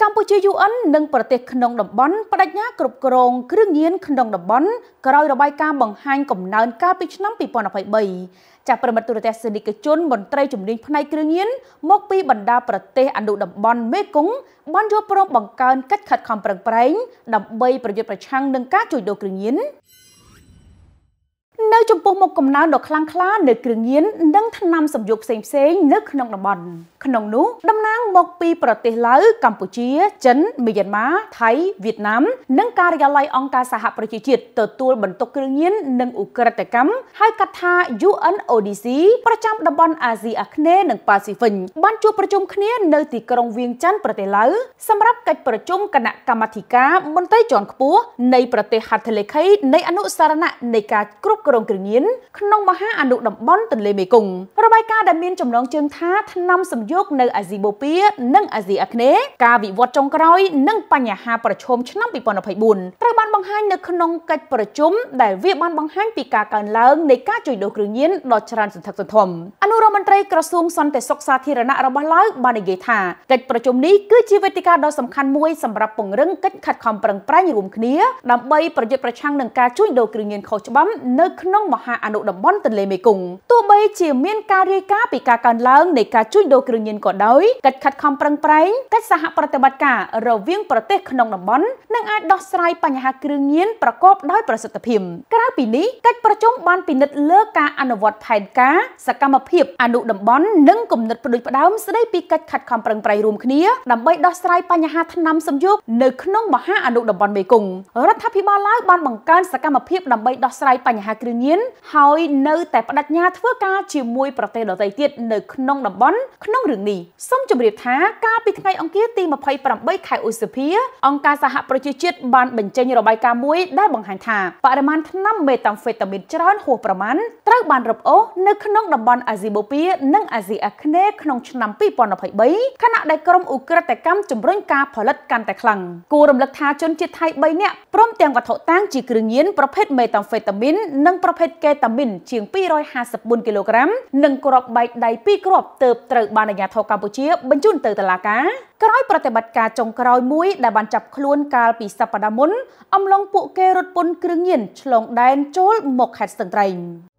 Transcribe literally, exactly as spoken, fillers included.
កម្ពុជាយូអិននិងប្រទេសក្នុងតំបន់បដិញ្ញាគ្រប់គ្រងគ្រឿងញៀនក្នុងតំបន់ក្រោយរបាយការណ៍បង្ហាញកំណើនកាលពីឆ្នាំពីរពាន់ម្ភៃបីចាស់ប្រិមត្តទូរទស្សនិកជនមន្ត្រីជំនាញផ្នែកគ្រឿងញៀនមកពីបណ្ដាប្រទេសអនុតំបន់មេគង្គបានយល់ព្រមបង្កើនកិច្ចខិតខំប្រឹងប្រែងដើម្បីប្រយុទ្ធប្រឆាំងនឹងការជួញដូរគ្រឿងញៀននៅចំពោះមុខកំណើនដ៏ខ្លាំងក្លានៅគ្រឿងញៀននិងថ្នាំសម្យោគផ្សេងៗនៅក្នុងតំបន់ក្នុងនោះតំណាងមកពីប្រទេសឡាវកម្ពុជាចិនមីយ៉ាន់ម៉ាថៃវៀតណាមនិងការិយាល័យអង្គការសហប្រជាជាតិទទួលបន្ទុកគ្រឿងញៀននិងឧក្រិដ្ឋកម្មហៅកាត់ថា U N O D C ប្រចាំតំបន់អាស៊ីអាគ្នេយ៍និងប៉ាស៊ីហ្វិកបានជួបប្រជុំគ្នានៅទីក្រុងវៀងច័ន្ទប្រទេសឡាវសម្រាប់កិច្ចប្រជុំគណៈកម្មាធិការមន្ត្រីជាន់ខ្ពស់នៃប្រទេសហត្ថលេខីនៃអនុសារណៈនៃការគ្រប់គ្រងគ្រឿងញៀនក្នុងមហាអនុតំបន់ទន្លេមេគង្គរបាយការណ៍ដែលមានចំណងជើងថាថ្នាំសម្យោគនៅអាស៊ីបូព៌ានិងអាស៊ីអាគ្នេយ៍ការវិវត្តចុងក្រោយនិងបញ្ហាប្រឈមឆ្នាំពីរពាន់ម្ភៃបួនត្រូវបានបង្ហាញនៅក្នុងកិច្ចប្រជុំដែលវាបានបង្ហាញពីការកើនឡើងនៃការជួញដូរគ្រឿងញៀនដ៏ច្រើនសន្ធឹកសន្ធាប់អនុរដ្ឋមន្ត្រីក្រសួងសន្តិសុខសាធារណៈរបស់ឡាវបាននិយាយថាកិច្ចប្រជុំនេះគឺជាវេទិកាដ៏សំខាន់មួយសម្រាប់ពង្រឹងកិច្ចខិតខំប្រឹងប្រែងរួមគ្នាដើម្បីប្រយុទ្ធប្រឆាំងនឹងការជួញដូរគ្រឿងញៀនខុសច្បាប់នៅក្នុងមហាអនុតំបន់ទន្លេមេគង្គទោះបីជាមានការរាយការណ៍ពីការកើនឡើងនៃការជួញដូរគ្រឿងញៀនក៏ដោយកិច្ចខិតខំប្រឹងប្រែងកិច្ចសហប្រតិបត្តិការរវាងប្រទេសក្នុងតំបន់នឹងអាចដោះស្រាយបញ្ហាគ្រឿងញៀនប្រកបដោយប្រសិទ្ធភាពក្រៅពីនេះកិច្ចប្រជុំបានពិនិត្យលើការអនុវត្តផែនការសកម្មភាពអនុតំបន់និងគំនិតផ្ដួចផ្ដើមស្ដីពីកិច្ចខិតខំប្រឹងប្រែងរួមគ្នាដើម្បីដោះស្រាយបញ្ហាថ្នាំសម្យោគនៅក្នុងមហាអនុតំបន់មេគង្គរដ្ឋាភិបាលឡាវបានបង្កើនសកម្មភាពដើម្បីដោះស្រាយបញ្ហាគ្រឿងញៀនហើយនៅតែបដិញ្ញាធ្វើការជាមួយប្រទេសដទៃទៀតនៅក្នុងតំបន់ក្នុងរឿងនេះសូមជម្រាបថាកាលពីថ្ងៃអង្គារទីម្ភៃប្រាំបីខែឧសភាអង្គការសហប្រជាជាតិបានបញ្ចេញរបាយការណ៍មួយដែលបង្ហាញថាបរិមាណថ្នាំមេតាំងហ្វេតាមីនច្រើនហួសប្រមាណត្រូវបានរឹបអូសនៅក្នុងតំបន់អាស៊ីបូព៌ានិងអាស៊ីអាគ្នេយ៍ក្នុងឆ្នាំពីរពាន់ម្ភៃបីខណៈដែលក្រុមឧក្រិដ្ឋកម្មជំរុញការផលិតកាន់តែខ្លាំងគួររំលឹកថាជនជាតិថៃបីនាក់ព្រមទាំងវត្ថុតាងជាគ្រឿងញៀនប្រភេទមេតាំងហ្វេតាមីននិងប្រភេទកេតាមីនជាងពីររយហាសិបបួនគីឡូក្រាមនិងគ្រាប់បែកដៃពីរគ្រាប់ទើបត្រូវបានអាជ្ញាធរកម្ពុជាបញ្ជូនទៅតុលាការក្រោយប្រតិបត្តិការចុងក្រោយមួយដែលបានចាប់ខ្លួនកាលពីសប្តាហ៍មុនអំឡុងពួកគេរត់ពន្ធគ្រឿងញៀនឆ្លងដែនចូលមកខេត្តស្ទឹងត្រែង